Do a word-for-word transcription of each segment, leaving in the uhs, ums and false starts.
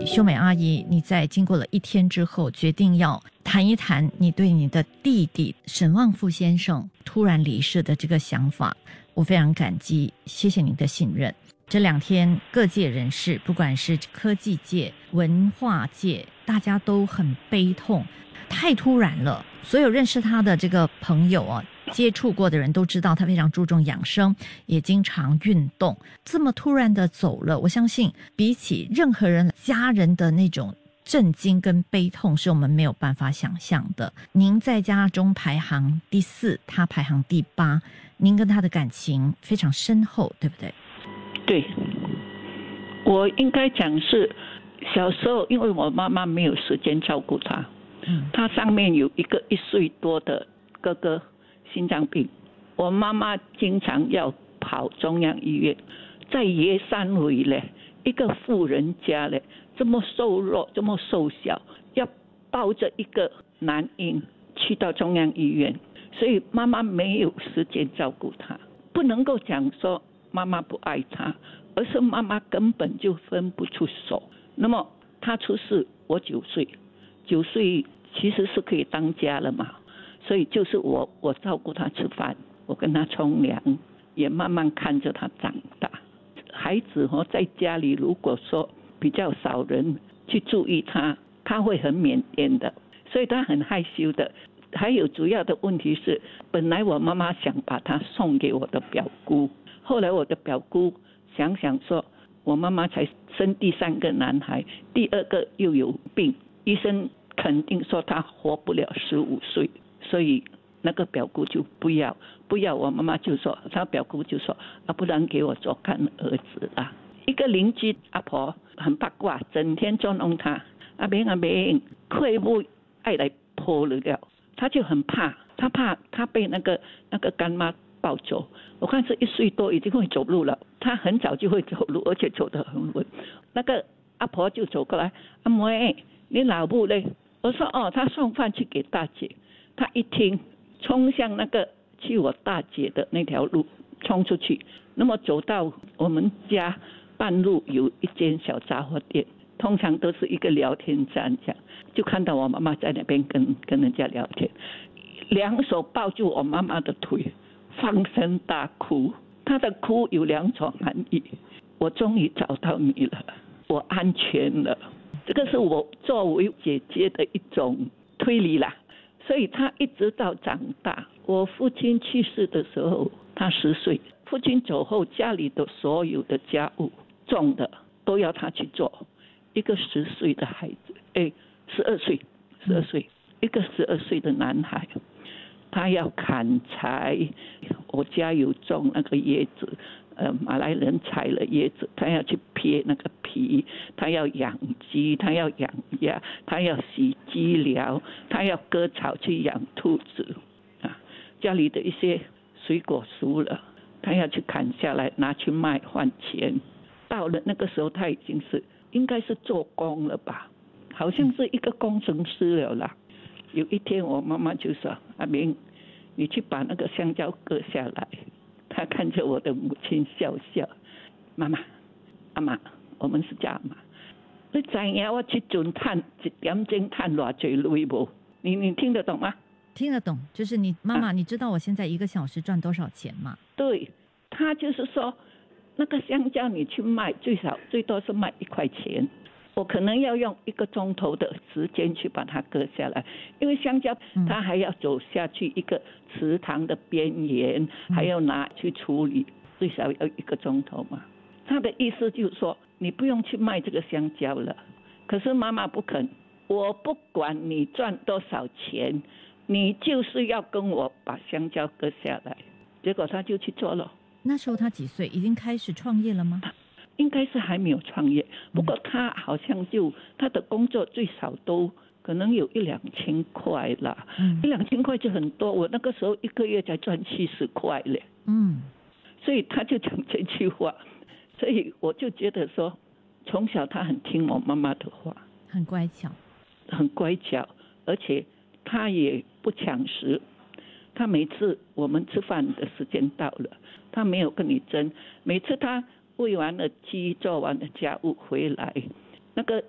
秀美阿姨，你在经过了一天之后，决定要谈一谈你对你的弟弟沈旺富先生突然离世的这个想法，我非常感激，谢谢您的信任。这两天各界人士，不管是科技界、文化界，大家都很悲痛，太突然了。所有认识他的这个朋友啊，接触过的人都知道他非常注重养生，也经常运动。这么突然的走了，我相信比起任何人家人的那种震惊跟悲痛，是我们没有办法想象的。您在家中排行第四，他排行第八，您跟他的感情非常深厚，对不对？ 对，我应该讲是小时候，因为我妈妈没有时间照顾他，嗯，他上面有一个一岁多的哥哥心脏病，我妈妈经常要跑中央医院，在耶山尾嘞，一个富人家嘞，这么瘦弱，这么瘦小，要抱着一个男婴去到中央医院，所以妈妈没有时间照顾他，不能够讲说妈妈不爱他，而是妈妈根本就分不出手。那么他出事，我九岁，九岁其实是可以当家了嘛，所以就是我我照顾他吃饭，我跟他冲凉，也慢慢看着他长大。孩子哦，在家里如果说比较少人去注意他，他会很腼腆的，所以他很害羞的。还有主要的问题是，本来我妈妈想把他送给我的表姑，后来我的表姑想想说，我妈妈才生第三个男孩，第二个又有病，医生肯定说他活不了十五岁，所以那个表姑就不要不要，我妈妈就说，他表姑就说啊，不然给我做干儿子啦。一个邻居阿婆很八卦，整天捉弄他，阿明阿明，快不爱来泼了了，他就很怕，他怕他被那个那个干妈抱走。我看是一岁多已经会走路了，他很早就会走路，而且走得很稳。那个阿婆就走过来，阿妹，你老母嘞？我说哦，他送饭去给大姐。他一听，冲向那个去我大姐的那条路冲出去。那么走到我们家半路有一间小杂货店，通常都是一个聊天站这样，就看到我妈妈在那边跟跟人家聊天，两手抱住我妈妈的腿，放声大哭。她的哭有两种含义，我终于找到你了，我安全了。这个是我作为姐姐的一种推理啦。所以她一直到长大，我父亲去世的时候她十岁，父亲走后家里的所有的家务重的都要她去做。一个十岁的孩子，哎，十二岁，十二岁，一个十二岁的男孩，他要砍柴，我家有种那个椰子，呃，马来人采了椰子，他要去撇那个皮，他要养鸡，他要养鸭，他要洗鸡寮，他要割草去养兔子，啊，家里的一些水果熟了，他要去砍下来拿去卖换钱。到了那个时候，他已经是应该是做工了吧，好像是一个工程师了啦。有一天我妈妈就说，阿明，你去把那个香蕉割下来。他看着我的母亲笑笑，妈妈阿妈，我们是叫阿妈，你知道我这阵赚一点钟赚多少钱不？你你听得懂吗？ 听得懂，就是你妈妈、啊、你知道我现在一个小时赚多少钱吗？ 对，他就是说那个香蕉你去卖，最少最多是卖一块钱，我可能要用一个钟头的时间去把它割下来，因为香蕉它还要走下去一个池塘的边缘，还要拿去处理，最少要一个钟头嘛。他的意思就是说，你不用去卖这个香蕉了。可是妈妈不肯，我不管你赚多少钱，你就是要跟我把香蕉割下来。结果他就去做了。 那时候他几岁？已经开始创业了吗？ 应该是还没有创业，不过他好像就他的工作最少都可能有一两千块啦，嗯、一两千块就很多。我那个时候一个月才赚七十块嘞，嗯，所以他就讲这句话，所以我就觉得说，从小他很听我妈妈的话， 很乖巧， 很乖巧，而且他也不抢食。他每次我们吃饭的时间到了，他没有跟你争，每次他喂完了鸡，做完了家务回来，那个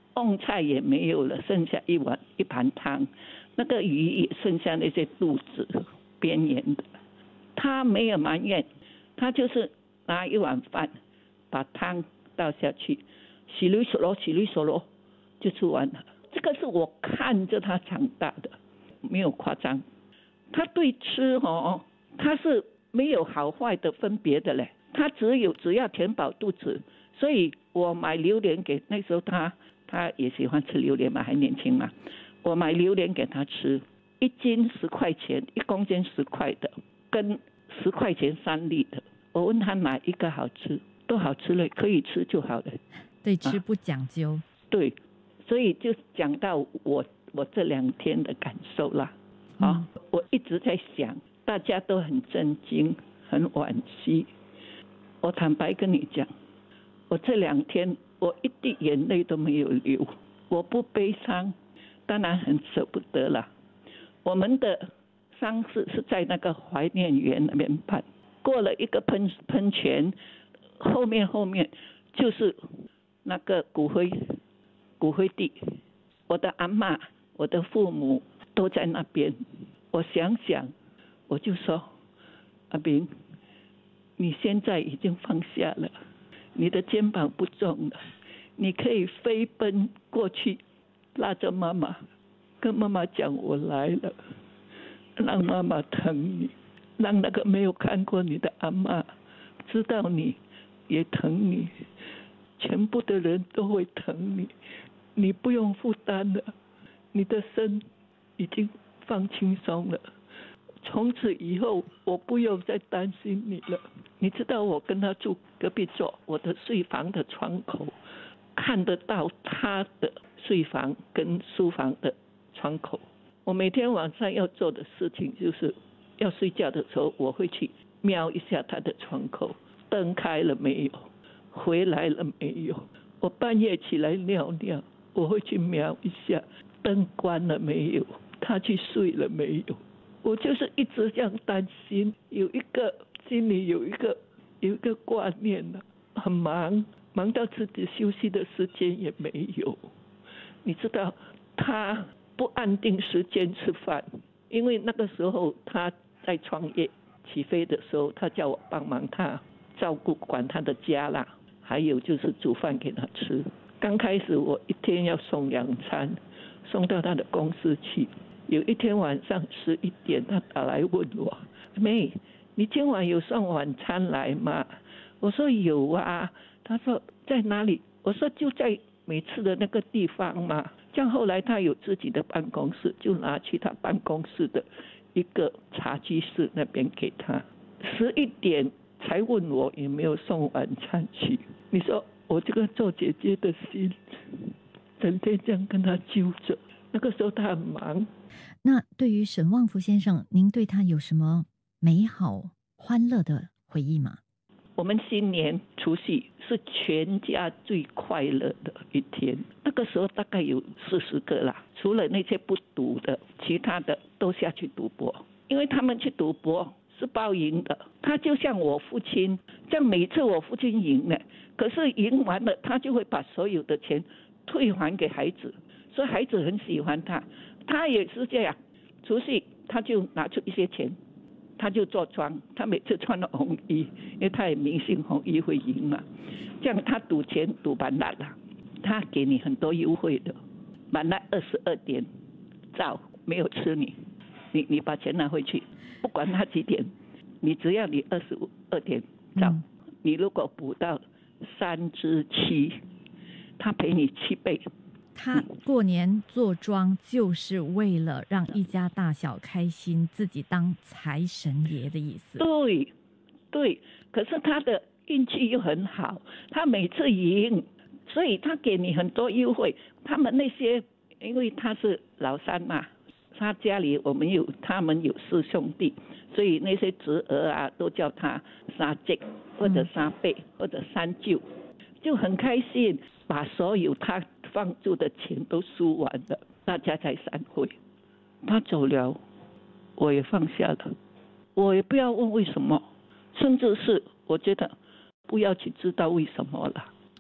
瓮菜也没有了，剩下一碗一盘汤，那个鱼也剩下那些肚子边缘的。他没有埋怨，他就是拿一碗饭，把汤倒下去，洗溜索罗洗溜索罗就吃完了。这个是我看着他长大的，没有夸张。他对吃哦，他是没有好坏的分别的嘞，他只有只要填饱肚子。所以我买榴莲给那时候他他也喜欢吃榴莲嘛，还年轻嘛，我买榴莲给他吃，一斤十块钱，一公斤十块的，跟十块钱三粒的。我问他哪一个好吃，都好吃了，可以吃就好了。 对吃不讲究、啊。 对，所以就讲到我我这两天的感受啦。啊、嗯，我一直在想，大家都很震惊，很惋惜。我坦白跟你讲，我这两天我一滴眼泪都没有流，我不悲伤，当然很舍不得啦。我们的丧事是在那个怀念园那边办，过了一个喷喷泉，后面后面就是那个骨灰骨灰地，我的阿嬷、我的父母都在那边。我想想，我就说，阿炳，你现在已经放下了，你的肩膀不重了，你可以飞奔过去，拉着妈妈，跟妈妈讲我来了，让妈妈疼你，让那个没有看过你的阿嬷知道你也疼你，全部的人都会疼你，你不用负担了，你的身已经放轻松了，从此以后我不用再担心你了。你知道我跟他住隔壁座，我的睡房的窗口看得到他的睡房跟书房的窗口。我每天晚上要做的事情就是要睡觉的时候，我会去瞄一下他的窗口，灯开了没有，回来了没有。我半夜起来尿尿，我会去瞄一下灯关了没有，他去睡了没有。我就是一直这样担心，有一个心里有一个有一个挂念呢，很忙，忙到自己休息的时间也没有。你知道他不按定时间吃饭，因为那个时候他在创业起飞的时候，他叫我帮忙他照顾管他的家啦，还有就是煮饭给他吃。刚开始我一天要送两餐，送到他的公司去。有一天晚上十一点，他打来问我：“妹，你今晚有送晚餐来吗？”我说：“有啊。”他说：“在哪里？”我说：“就在每次的那个地方嘛。”这样后来他有自己的办公室，就拿去他办公室的一个茶几室那边给他。十一点才问我有没有送晚餐去。你说我这个做姐姐的心，整天这样跟他揪着。那个时候他很忙。 那对于沈旺福先生，您对他有什么美好欢乐的回忆吗？ 我们新年除夕是全家最快乐的一天，那个时候大概有四十个啦，除了那些不赌的，其他的都下去赌博，因为他们去赌博是包赢的。他就像我父亲，这样每次我父亲赢了，可是赢完了他就会把所有的钱退还给孩子，所以孩子很喜欢他。他也是这样，除夕他就拿出一些钱，他就做庄，他每次穿了红衣，因为他也迷信红衣会赢嘛。这样他赌钱赌满了啦，他给你很多优惠的，满了二十二点照没有吃你，你你把钱拿回去，不管他几点，你只要你二十二点照、嗯，你如果补到三至七，他赔你七倍。 他过年做庄就是为了让一家大小开心，自己当财神爷的意思。 对，对。可是他的运气又很好，他每次赢，所以他给你很多优惠。他们那些，因为他是老三嘛，他家里我们有，他们有四兄弟，所以那些侄儿啊都叫他三姐或者三伯、嗯、或者三舅，就很开心，把所有他放住的钱都输完了，大家才散会。他走了，我也放下了，我也不要问为什么，甚至是我觉得不要去知道为什么了。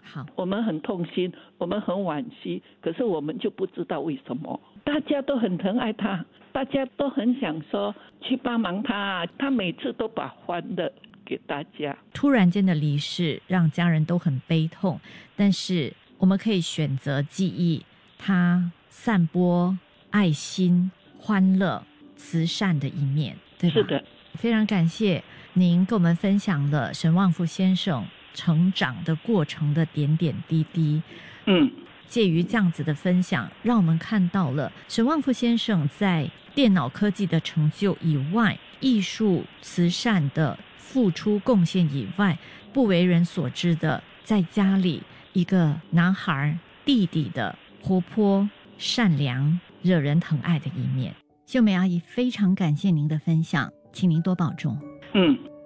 好， 我们很痛心，我们很惋惜，可是我们就不知道为什么。大家都很疼爱他，大家都很想说去帮忙他，他每次都把欢乐给大家。 突然间的离世让家人都很悲痛，但是我们可以选择记忆他散播爱心、欢乐、慈善的一面，对吧？ 是的， 非常感谢您跟我们分享了沈旺福先生成长的过程的点点滴滴。 嗯， 介于这样子的分享，让我们看到了沈旺福先生在电脑科技的成就以外，艺术慈善的付出贡献以外，不为人所知的，在家里一个男孩弟弟的活泼、善良、惹人疼爱的一面。秀美阿姨非常感谢您的分享，请您多保重。 嗯。